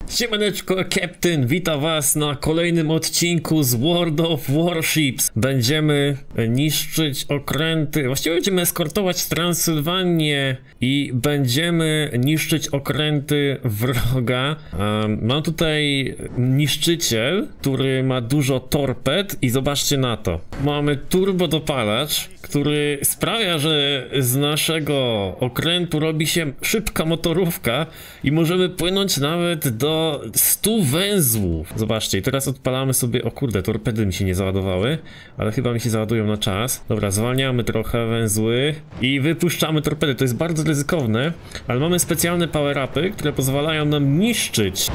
Siemaneczko, Captain, witam was na kolejnym odcinku z World of Warships. Będziemy niszczyć okręty, właściwie będziemy eskortować Transylwanię i będziemy niszczyć okręty wroga. Mam tutaj niszczyciel, który ma dużo torped i zobaczcie na to. Mamy turbodopalacz, który sprawia, że z naszego okrętu robi się szybka motorówka i możemy płynąć nawet do 100 węzłów. Zobaczcie, i teraz odpalamy sobie, o kurde, torpedy mi się nie załadowały, ale chyba mi się załadują na czas. Dobra, zwalniamy trochę węzły i wypuszczamy torpedy. To jest bardzo ryzykowne, ale mamy specjalne power-upy, które pozwalają nam niszczyć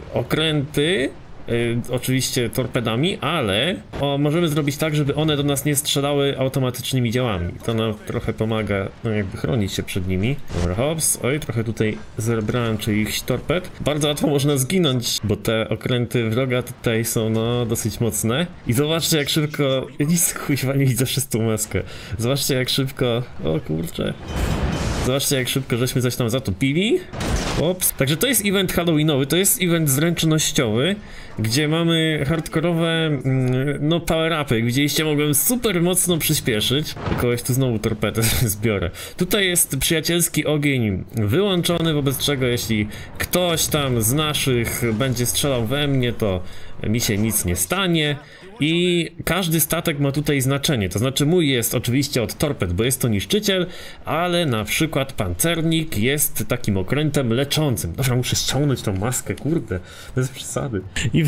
okręty, oczywiście torpedami, ale możemy zrobić tak, żeby one do nas nie strzelały automatycznymi działami. To nam trochę pomaga, no jakby chronić się przed nimi. Dobra, hops, oj, trochę tutaj zebrałem czyichś torped. Bardzo łatwo można zginąć, bo te okręty wroga tutaj są, no, dosyć mocne. I zobaczcie, jak szybko, nic kuźwa nie widzę przez tą maskę. Zobaczcie, jak szybko, o kurczę. Zobaczcie, jak szybko żeśmy coś tam zatopili. Ops. Także to jest event halloweenowy, to jest event zręcznościowy, gdzie mamy hardkorowe, no, power-upy. Jak widzieliście, mogłem super mocno przyspieszyć. Kogoś tu znowu torpedę zbiorę. Tutaj jest przyjacielski ogień wyłączony, wobec czego jeśli ktoś tam z naszych będzie strzelał we mnie, to mi się nic nie stanie. I każdy statek ma tutaj znaczenie, to znaczy mój jest oczywiście od torped, bo jest to niszczyciel, ale na przykład pancernik jest takim okrętem leczącym. Dobra, muszę ściągnąć tą maskę, kurde, bez przesady.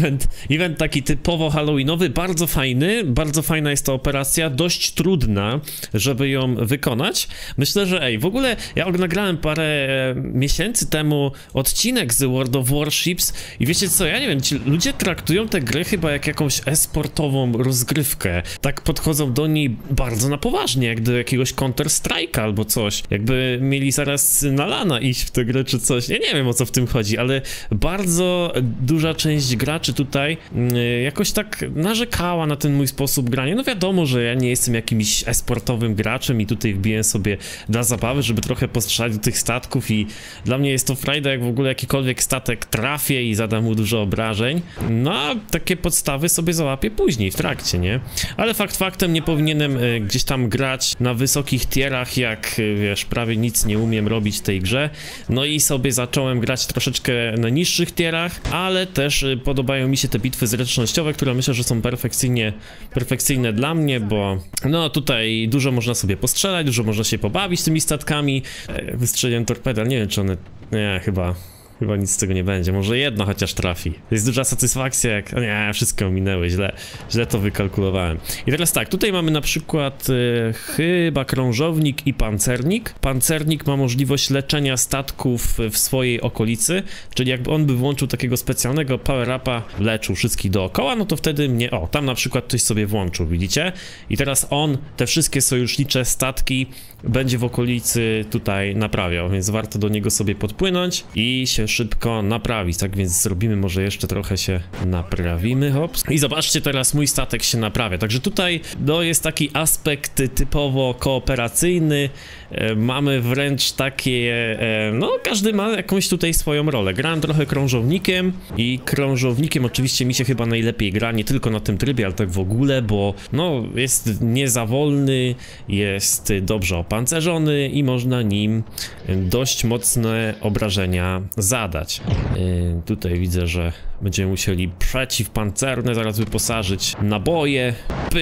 Event taki typowo halloweenowy, bardzo fajny, bardzo fajna jest ta operacja, dość trudna, żeby ją wykonać. Myślę, że w ogóle ja nagrałem parę miesięcy temu odcinek z World of Warships i wiecie co, ja nie wiem, ci ludzie traktują te gry chyba jak jakąś esport rozgrywkę. Tak podchodzą do niej bardzo na poważnie, jak do jakiegoś Counter-Strike'a albo coś. Jakby mieli zaraz na lana iść w tę grę czy coś. Ja nie wiem, o co w tym chodzi, ale bardzo duża część graczy tutaj jakoś tak narzekała na ten mój sposób grania. No wiadomo, że ja nie jestem jakimś esportowym graczem i tutaj wbiję sobie dla zabawy, żeby trochę postrzelać do tych statków i dla mnie jest to frajda, jak w ogóle jakikolwiek statek trafię i zadam mu dużo obrażeń. No a takie podstawy sobie załapię później, w trakcie, nie? Ale fakt faktem, nie powinienem gdzieś tam grać na wysokich tierach, jak wiesz, prawie nic nie umiem robić w tej grze. No i sobie zacząłem grać troszeczkę na niższych tierach, ale też podobają mi się te bitwy zręcznościowe, które myślę, że są perfekcyjne dla mnie, bo no tutaj dużo można sobie postrzelać, dużo można się pobawić tymi statkami. Wystrzeliłem torpedę, ale nie wiem, czy one... Nie, chyba nic z tego nie będzie, może jedno chociaż trafi. To jest duża satysfakcja, jak... O nie, wszystko ominęły, źle to wykalkulowałem. I teraz tak, tutaj mamy na przykład chyba krążownik i pancernik. Pancernik ma możliwość leczenia statków w swojej okolicy, czyli jakby on by włączył takiego specjalnego power-upa, leczył wszystkich dookoła, no to wtedy mnie... O, tam na przykład ktoś sobie włączył, widzicie? I teraz on te wszystkie sojusznicze statki będzie w okolicy tutaj naprawiał, więc warto do niego sobie podpłynąć i się szybko naprawić, tak więc zrobimy, może jeszcze trochę się naprawimy, hops. I zobaczcie, teraz mój statek się naprawia, także tutaj no, jest taki aspekt typowo kooperacyjny, mamy wręcz takie, no każdy ma jakąś tutaj swoją rolę. Grałem trochę krążownikiem i krążownikiem oczywiście mi się chyba najlepiej gra, nie tylko na tym trybie, ale tak w ogóle, bo no jest niezawolny, jest dobrze opancerzony i można nim dość mocne obrażenia zadać. Tutaj widzę, że będziemy musieli przeciwpancerne zaraz wyposażyć, naboje,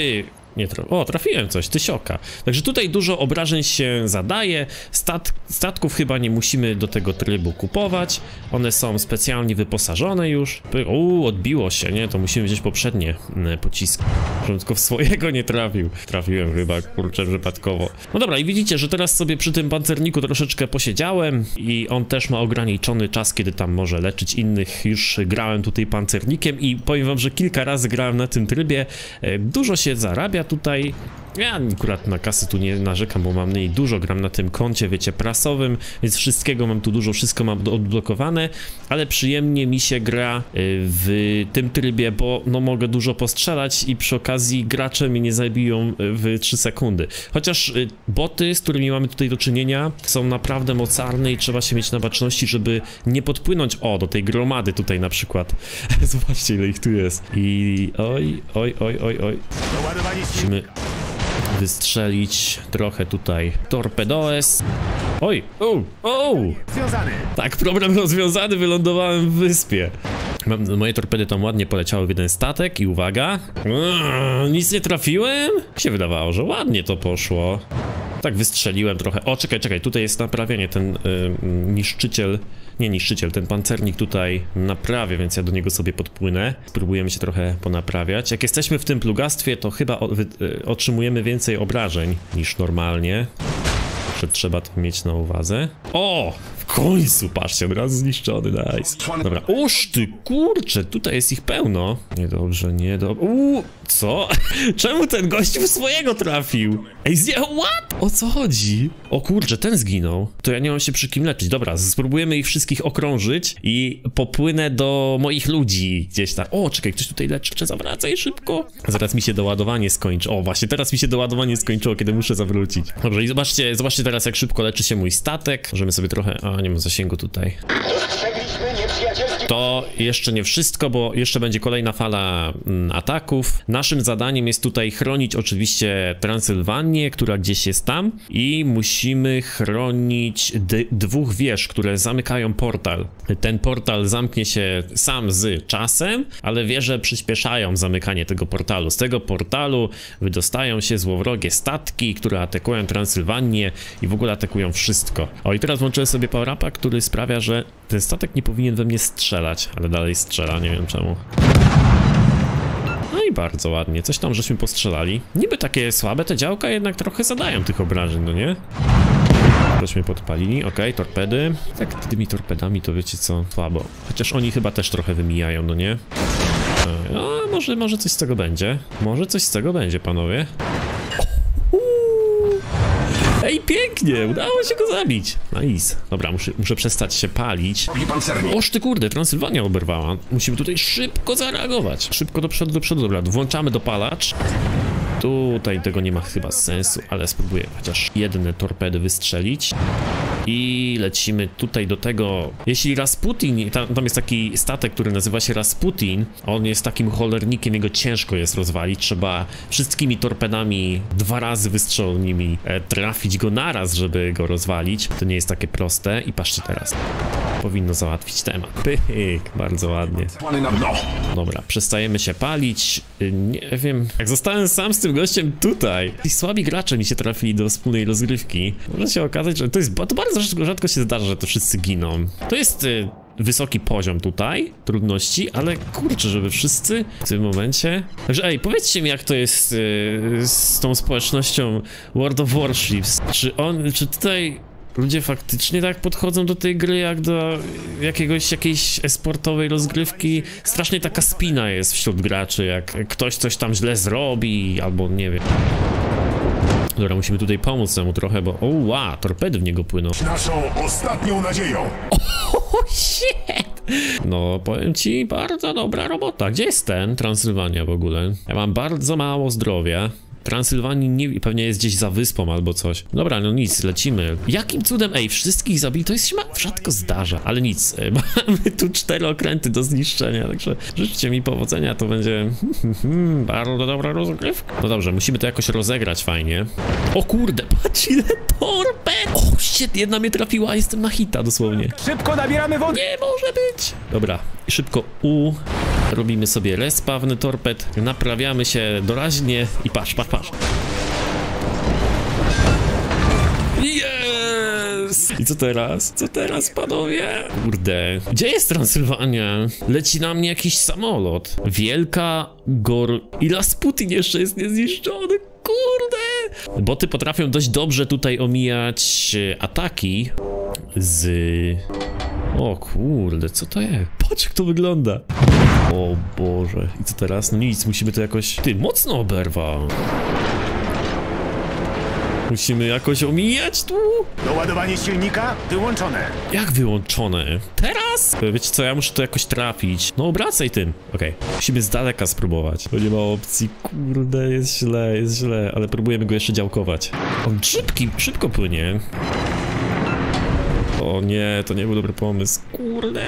nie trafiłem coś, tysioka. Także tutaj dużo obrażeń się zadaje. Statków chyba nie musimy do tego trybu kupować. One są specjalnie wyposażone już. Odbiło się, nie? To musimy wziąć poprzednie pociski. Żebym tylko w swojego nie trafił. Trafiłem chyba, kurczę, przypadkowo. No dobra, i widzicie, że teraz sobie przy tym pancerniku troszeczkę posiedziałem i on też ma ograniczony czas, kiedy tam może leczyć innych. Już grałem tutaj pancernikiem i powiem wam, że kilka razy grałem na tym trybie. Dużo się zarabia tutaj Ja akurat na kasy tu nie narzekam, bo mam jej dużo, gram na tym koncie, wiecie, prasowym, więc wszystkiego mam tu dużo, wszystko mam odblokowane, ale przyjemnie mi się gra w tym trybie, bo no mogę dużo postrzelać i przy okazji gracze mnie nie zabiją w 3 sekundy. Chociaż boty, z którymi mamy tutaj do czynienia, są naprawdę mocarne i trzeba się mieć na baczności, żeby nie podpłynąć, do tej gromady tutaj na przykład. Zobaczcie, ile ich tu jest. I oj. Musimy wystrzelić trochę tutaj torpedoes. Oj, tak, problem rozwiązany, wylądowałem w wyspie. Moje torpedy tam ładnie poleciały w jeden statek i uwaga. Nic nie trafiłem? Mi się wydawało, że ładnie to poszło. Tak wystrzeliłem trochę. O, czekaj, tutaj jest naprawianie, ten niszczyciel, ten pancernik tutaj naprawia, więc ja do niego sobie podpłynę. Spróbujemy się trochę ponaprawiać. Jak jesteśmy w tym plugastwie, to chyba otrzymujemy więcej obrażeń niż normalnie. Że trzeba to mieć na uwadze. O! W końcu, patrzcie, od razu zniszczony, nice. Dobra, oż ty, kurczę, tutaj jest ich pełno. Niedobrze. Co? Czemu ten gościu swojego trafił? Ej, what? O co chodzi? O kurczę, ten zginął. To ja nie mam się przy kim leczyć. Dobra, spróbujemy ich wszystkich okrążyć i popłynę do moich ludzi gdzieś tam. O, czekaj, ktoś tutaj leczy, zawracaj szybko. Zaraz mi się doładowanie skończy. O, właśnie, teraz mi się doładowanie skończyło, kiedy muszę zawrócić. Dobrze, i zobaczcie teraz, jak szybko leczy się mój statek. Możemy sobie trochę... nie mam zasięgu tutaj. To jeszcze nie wszystko, bo jeszcze będzie kolejna fala ataków. Naszym zadaniem jest tutaj chronić oczywiście Transylwanię, która gdzieś jest tam, i musimy chronić 2 wież, które zamykają portal. Ten portal zamknie się sam z czasem, ale wieże przyspieszają zamykanie tego portalu. Z tego portalu wydostają się złowrogie statki, które atakują Transylwanię i w ogóle atakują wszystko. O, i teraz włączyłem sobie power-upa, który sprawia, że ten statek nie powinien we mnie strzelać, ale dalej strzela, nie wiem czemu. No i bardzo ładnie, coś tam żeśmy postrzelali. Niby takie słabe te działka, jednak trochę zadają tych obrażeń, no nie? Tośmy podpalili, okej, torpedy. Tak, tymi torpedami to wiecie co, słabo. Chociaż oni chyba też trochę wymijają, no nie? No, może coś z tego będzie. Może coś z tego będzie, panowie. Ej, pięknie! Udało się go zabić. Nice. Dobra, muszę przestać się palić. Oż ty kurde, Transylwania oberwała. Musimy tutaj szybko zareagować. Szybko do przodu. Dobra, włączamy dopalacz. Tutaj tego nie ma chyba sensu, ale spróbuję chociaż jedne torpedy wystrzelić. I lecimy tutaj do tego. Jeśli Rasputin, tam jest taki statek, który nazywa się Rasputin, on jest takim cholernikiem, jego ciężko jest rozwalić. Trzeba wszystkimi torpedami 2 razy wystrzelonymi trafić go naraz, żeby go rozwalić. To nie jest takie proste. I patrzcie teraz. Powinno załatwić temat. Pyk, bardzo ładnie. Dobra, przestajemy się palić. Nie wiem, jak zostałem sam z tym gościem tutaj. Ci słabi gracze mi się trafili do wspólnej rozgrywki. Może się okazać, że to bardzo rzadko się zdarza, że to wszyscy giną. To jest wysoki poziom tutaj trudności, ale kurczę, żeby wszyscy w tym momencie... Także ej, powiedzcie mi, jak to jest z tą społecznością World of Warships. Czy tutaj ludzie faktycznie tak podchodzą do tej gry jak do jakiejś esportowej rozgrywki? Strasznie taka spina jest wśród graczy, jak ktoś coś tam źle zrobi, albo nie wiem. Dobra, musimy tutaj pomóc temu trochę, bo... torpedy w niego płyną. Naszą ostatnią nadzieją! Shit! No, powiem ci, bardzo dobra robota. Gdzie jest ten Transylwania w ogóle? Ja mam bardzo mało zdrowia. Transylwanii pewnie jest gdzieś za wyspą albo coś. Dobra, no nic, lecimy. Jakim cudem, wszystkich zabili? To jest się rzadko zdarza, ale nic. Mamy tu 4 okręty do zniszczenia, także życzcie mi powodzenia, to będzie bardzo dobra rozgrywka. No dobrze, musimy to jakoś rozegrać fajnie. O kurde, patrz ile torped! O shit, jedna mnie trafiła, jestem na hita dosłownie. Szybko nabieramy wody! Nie może być! Dobra, szybko robimy sobie respawn torped, naprawiamy się doraźnie i patrz. Yes! I co teraz? Co teraz, panowie? Kurde. Gdzie jest Transylwania? Leci na mnie jakiś samolot. Wielka i Rasputin jeszcze jest niezniszczony. Kurde! Boty potrafią dość dobrze tutaj omijać ataki z... O kurde, co to jest? Patrz jak to wygląda. O Boże. I co teraz? No nic, musimy to jakoś... Ty, mocno oberwał. Musimy jakoś omijać tu. Doładowanie silnika wyłączone. Jak wyłączone? Teraz? Wiecie co, ja muszę to jakoś trafić. No obracaj tym. Okej. Musimy z daleka spróbować. Bo nie ma opcji. Kurde, jest źle. Ale próbujemy go jeszcze działkować. On szybko płynie. O nie, to nie był dobry pomysł. Kurde.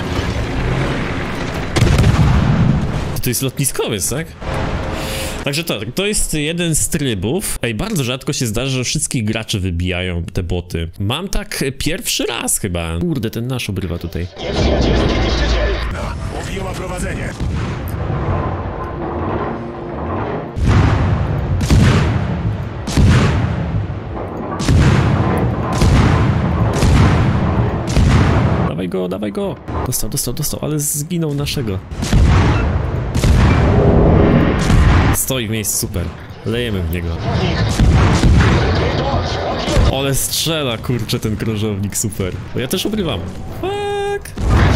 To jest lotniskowiec, tak? Także to jest jeden z trybów. Ej, bardzo rzadko się zdarza, że wszystkich graczy wybijają te boty. Mam tak pierwszy raz chyba. Kurde, ten nasz obrywa tutaj. Objęła prowadzenie. Dawaj go. Dostał, ale zginął naszego. Stoi w miejscu, super. Lejemy w niego. Ale strzela, kurczę, ten krążownik, super. Bo ja też obrywam. Fuck.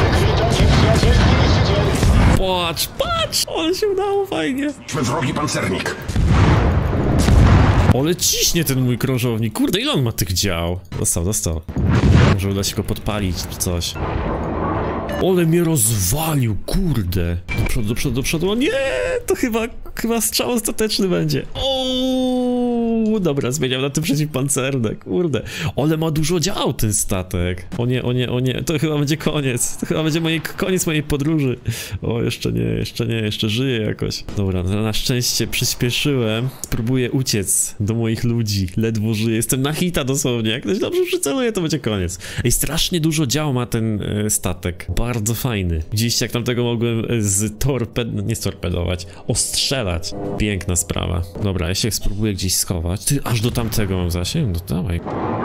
Patrz! Ale się udało, fajnie. Wrogi pancernik. Ale ciśnie ten mój krążownik. Kurde, ile on ma tych dział? Dostał. Może uda się go podpalić czy coś. Ale mnie rozwalił, kurde. Do przodu. O nie, to chyba strzał ostateczny będzie. O, dobra, zmieniam na tym przeciwpancerne, kurde. Ale ma dużo dział ten statek. O nie, to chyba będzie koniec. To chyba będzie koniec mojej podróży. O, jeszcze żyję jakoś. Dobra, na szczęście przyspieszyłem. Spróbuję uciec do moich ludzi. Ledwo żyję, jestem na hita dosłownie. Jak ktoś dobrze przyceluje, to będzie koniec. Ej, strasznie dużo dział ma ten statek. Bardzo fajny. Widzieliście, jak tamtego mogłem nie storpedować, ostrzelać. Piękna sprawa. Dobra, ja się spróbuję gdzieś schować. Ty, aż do tamtego mam zasięg? No dawaj.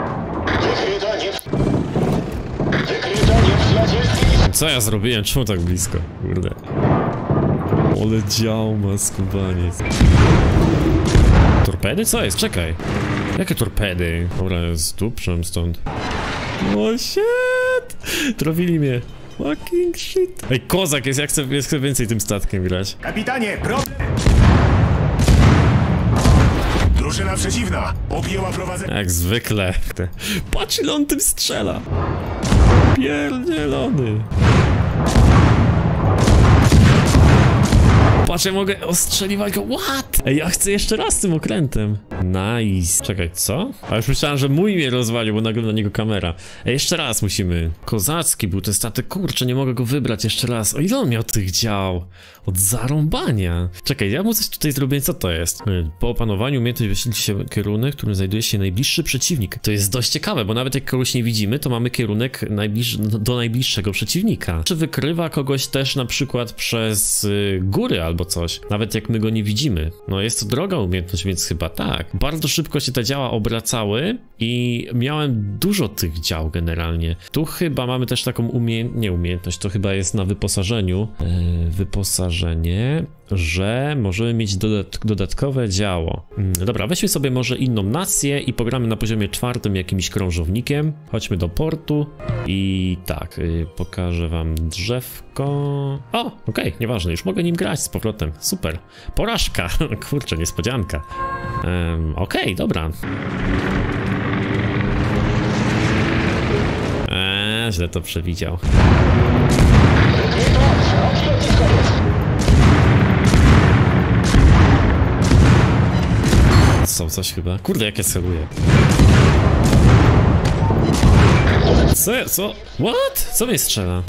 Co ja zrobiłem? Czemu tak blisko? Kurde. Ale dział ma skubaniec. Torpedy? Co jest? Czekaj. Jakie torpedy? Dobra, zdupczam stąd. O shit! Trafili mnie. Fucking shit. Ej, kozak jest, ja chcę więcej tym statkiem grać. Kapitanie, drużyna przeciwna objęła prowadzenie. Jak zwykle. Patrz, ile on tym strzela. Pierdzielony. Patrz, ja mogę ostrzeliwać go. What? Ej, ja chcę jeszcze raz tym okrętem. Nice. Czekaj, co? A już myślałem, że mój mnie rozwalił, bo nagle na niego kamera. Ej, jeszcze raz musimy. Kozacki był ten statek. Kurczę, nie mogę go wybrać jeszcze raz. O, ile on miał tych dział? Od zarąbania. Czekaj, ja mu coś tutaj zrobię. Co to jest? Po opanowaniu umiejętność wyświetli się kierunek, w którym znajduje się najbliższy przeciwnik. To jest dość ciekawe, bo nawet jak kogoś nie widzimy, to mamy kierunek do najbliższego przeciwnika. Czy wykrywa kogoś też na przykład przez góry albo coś. Nawet jak my go nie widzimy. No jest to droga umiejętność, więc chyba tak. Bardzo szybko się te działa obracały i miałem dużo tych dział generalnie. Tu chyba mamy też taką umiejętność, to chyba jest na wyposażeniu. Wyposażenie, że możemy mieć dodatkowe działo. Dobra, weźmy sobie może inną nację i pogramy na poziomie 4 jakimś krążownikiem. Chodźmy do portu i tak, pokażę wam drzewko. O, okej, nieważne, już mogę nim grać z powrotem. Super. Porażka. Kurczę, niespodzianka. Okej, dobra. Źle to przewidział. Są coś chyba. Kurde, jak ja celuję. Co? What? Co mnie strzela?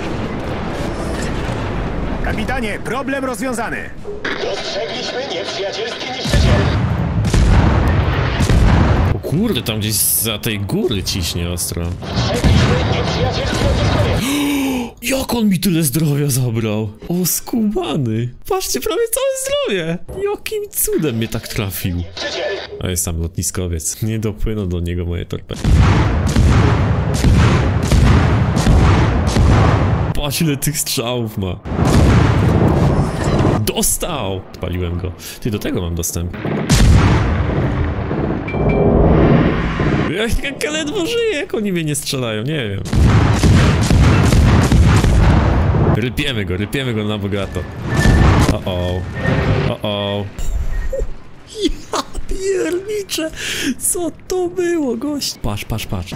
Kapitanie, problem rozwiązany. Dostrzegliśmy nieprzyjacielski niszczyciel. O kurde, tam gdzieś za tej góry ciśnie ostro. Dostrzegliśmy nieprzyjacielski niszczyciel. Jak on mi tyle zdrowia zabrał? O, skubany. Patrzcie, prawie całe zdrowie. Jakim cudem mnie tak trafił. A jest tam lotniskowiec. Nie dopłyną do niego moje torpedy. Patrz, ile tych strzałów ma. Dostał! Paliłem go. Ty, do tego mam dostęp. Jak ledwo żyję, jak oni mnie nie strzelają, nie wiem. Rypiemy go na bogato. O-o. Ja piernicze! Co to było, gość? Patrz, patrz, patrz.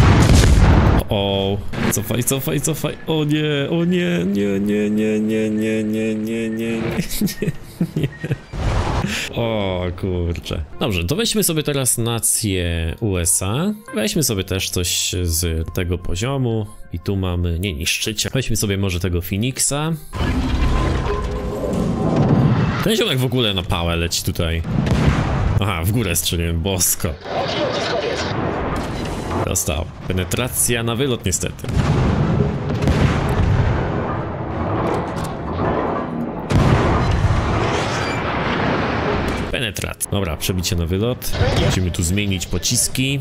O, cofaj, cofaj, cofaj. O nie, o nie, nie, nie, nie, nie, nie, nie, nie, nie, nie. O kurczę. Dobrze, to weźmy sobie teraz nację USA. Weźmy sobie też coś z tego poziomu. I tu mamy, nie niszczycia. Weźmy sobie może tego Phoenixa. Ten ziomek w ogóle na pałę leci tutaj. Aha, w górę strzeliłem, bosko. Dostał. Penetracja na wylot niestety. Penetrat. Dobra, przebicie na wylot. Musimy tu zmienić pociski.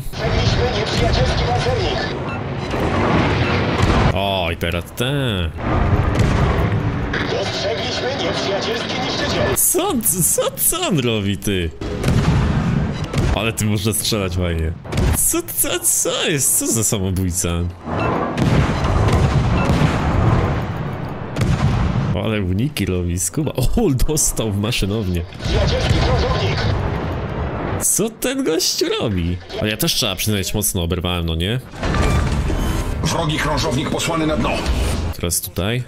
O, i teraz te. Dostrzegliśmy nieprzyjacielski niszczyciel. Co on robi, ty? Ale ty można strzelać fajnie. Co jest? Co za samobójca? Ale uniki robi, skuba. O, dostał w maszynownię. Co ten gościu robi? Ale ja też trzeba przyznać, mocno oberwałem, no nie? Wrogi krążownik posłany na dno. Teraz tutaj.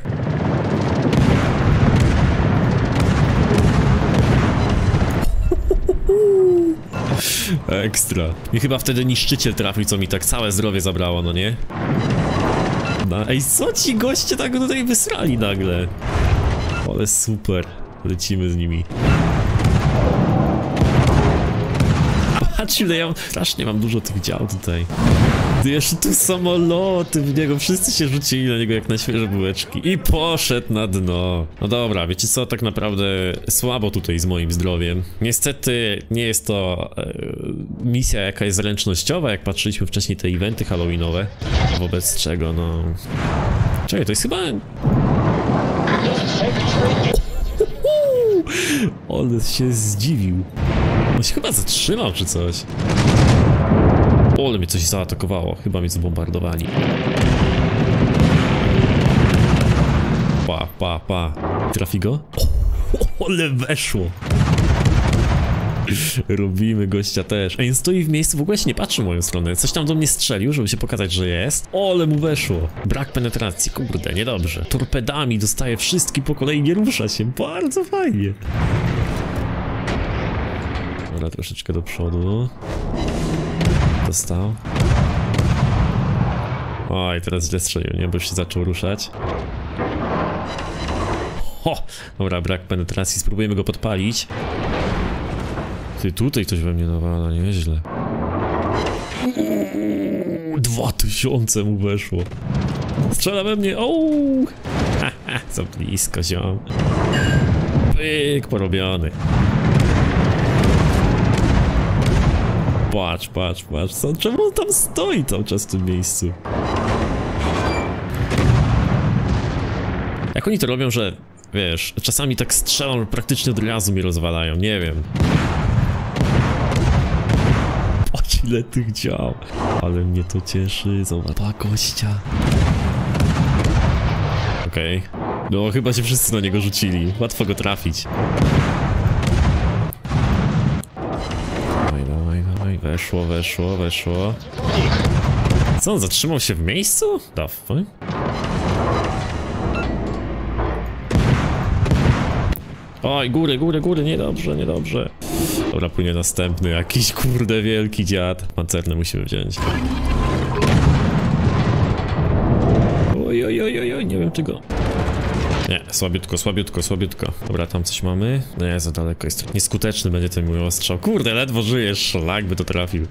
Ekstra. I chyba wtedy niszczyciel trafił, co mi tak całe zdrowie zabrało, no nie? No, ej, co ci goście tak tutaj wysrali nagle? Ale super. Lecimy z nimi. Patrz, ile ja strasznie mam dużo tych dział tutaj. Ty jeszcze tu samoloty w niego, wszyscy się rzucili na niego jak na świeże bułeczki. I poszedł na dno. No dobra, wiecie co, tak naprawdę słabo tutaj z moim zdrowiem. Niestety nie jest to misja jakaś zręcznościowa, jak patrzyliśmy wcześniej te eventy halloweenowe. Wobec czego, no... Czekaj, to jest chyba... On się zdziwił. On się chyba zatrzymał czy coś. O, ale mnie coś zaatakowało. Chyba mnie zbombardowali. Pa. Trafi go? O, ale weszło. Robimy gościa też. Ej, on stoi w miejscu, w ogóle się nie patrzy w moją stronę. Coś tam do mnie strzelił, żeby się pokazać, że jest. O, ale mu weszło. Brak penetracji, kurde, niedobrze. Torpedami dostaje wszystkich po kolei, nie rusza się. Bardzo fajnie. Dobra, troszeczkę do przodu. Dostał. Oj, teraz źle strzelił, nie? Bo już się zaczął ruszać. Ho! Dobra, brak penetracji, spróbujemy go podpalić. Ty, tutaj ktoś we mnie nawala, nieźle. 2000 mu weszło. Strzela we mnie, ooo! Haha, za blisko, ziom. Pyk, porobiony. Patrz. Czemu on tam stoi cały czas w tym miejscu? Jak oni to robią, że wiesz, czasami tak strzelą, że praktycznie od razu mi rozwalają, nie wiem. Patrz, ile tych dział. Ale mnie to cieszy, zobacz, gościa. Okej. No chyba się wszyscy na niego rzucili, łatwo go trafić. Weszło. Co, on zatrzymał się w miejscu? Dawaj. Oj, góry, niedobrze. Dobra, płynie następny, jakiś kurde wielki dziad. Pancerne musimy wziąć. Oj, nie wiem czego. Nie, słabiutko. Dobra, tam coś mamy. Nie, za daleko jest. Nieskuteczny będzie ten mój ostrzał. Kurde, ledwo żyjesz, szlak by to trafił.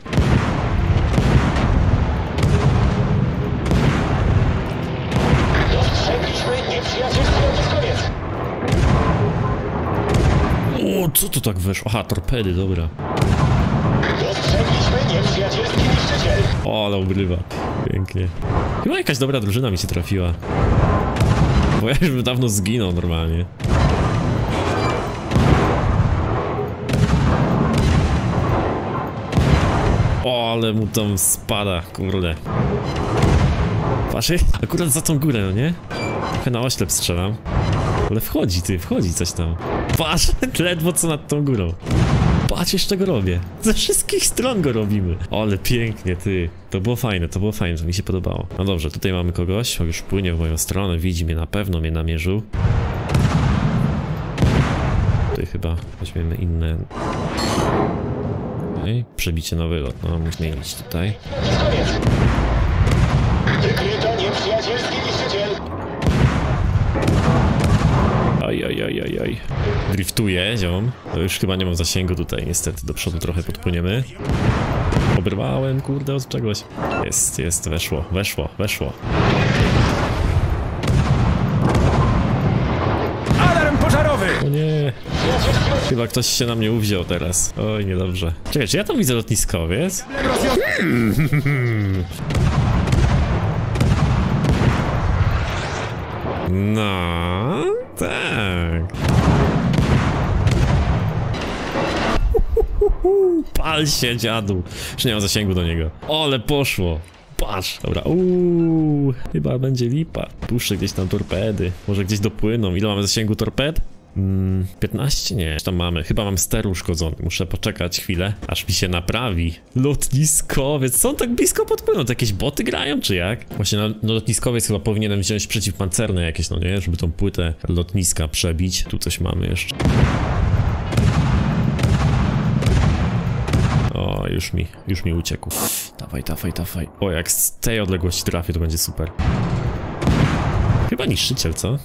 O, co to tak weszło? Aha, torpedy, dobra. O, ale obrywa. Pięknie. Chyba jakaś dobra drużyna mi się trafiła. Bo ja już bym dawno zginął normalnie. O, ale mu tam spada, kurde. Patrz, akurat za tą górę, no nie? Trochę na oślep strzelam. Ale wchodzi coś tam. Patrz, ledwo co nad tą górą. Patrz, czego robię. Ze wszystkich stron go robimy. Ale pięknie, ty. To było fajne, to mi się podobało. No dobrze, tutaj mamy kogoś, już płynie w moją stronę, widzi mnie na pewno, mnie namierzył. Tutaj chyba weźmiemy inne... Okay. Przebicie na wylot, no musimy mieć tutaj. Wykryto nieprzyjacielski niszczyciel. Aj. Driftuje, ziom. To już chyba nie mam zasięgu tutaj, niestety. Do przodu trochę podpłyniemy. Oberwałem, kurde, od czegoś. Jest, weszło. Alarm pożarowy! O nie. Chyba ktoś się na mnie uwziął teraz. Oj, niedobrze. Czekaj, czy ja tam widzę lotniskowiec? No, tak. Pal się, dziadu. Już nie mam zasięgu do niego. Ale poszło. Patrz. Dobra, chyba będzie lipa. Puszczę gdzieś tam torpedy. Może gdzieś dopłyną. Ile mamy zasięgu torped? 15? Nie, tam mamy. Chyba mam ster uszkodzony. Muszę poczekać chwilę, aż mi się naprawi. Lotniskowiec. Co on tak blisko podpłynął? To jakieś boty grają, czy jak? Właśnie na lotniskowiec chyba powinienem wziąć przeciwpancerne jakieś, no nie? Żeby tą płytę lotniska przebić. Tu coś mamy jeszcze. O, już mi uciekł. Dawaj. O, jak z tej odległości trafię, to będzie super. Chyba niszczyciel, co?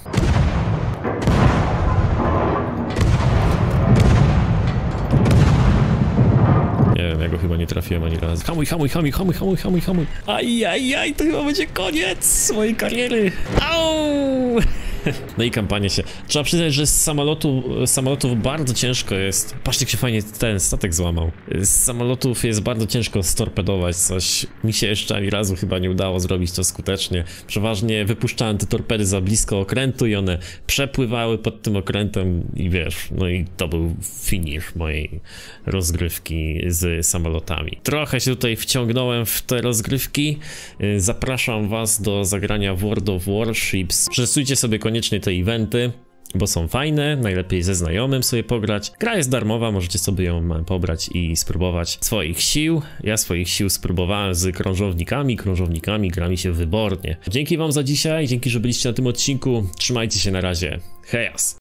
Nie wiem, ja go chyba nie trafiłem ani razu. Hamuj. Ajajaj, to chyba będzie koniec mojej kariery. Au! No i kampania się... Trzeba przyznać, że z samolotów bardzo ciężko jest... Patrzcie, jak się fajnie ten statek złamał. Z samolotów jest bardzo ciężko storpedować coś. Mi się jeszcze ani razu chyba nie udało zrobić to skutecznie. Przeważnie wypuszczałem te torpedy za blisko okrętu i one przepływały pod tym okrętem i wiesz, no i to był finish mojej rozgrywki z samolotami. Trochę się tutaj wciągnąłem w te rozgrywki. Zapraszam was do zagrania w World of Warships. Przetestujcie sobie koniecznie te eventy, bo są fajne, najlepiej ze znajomym sobie pograć. Gra jest darmowa, możecie sobie ją pobrać i spróbować swoich sił. Ja swoich sił spróbowałem z krążownikami gra mi się wybornie. Dzięki wam za dzisiaj, dzięki, że byliście na tym odcinku. Trzymajcie się, na razie. Hejas!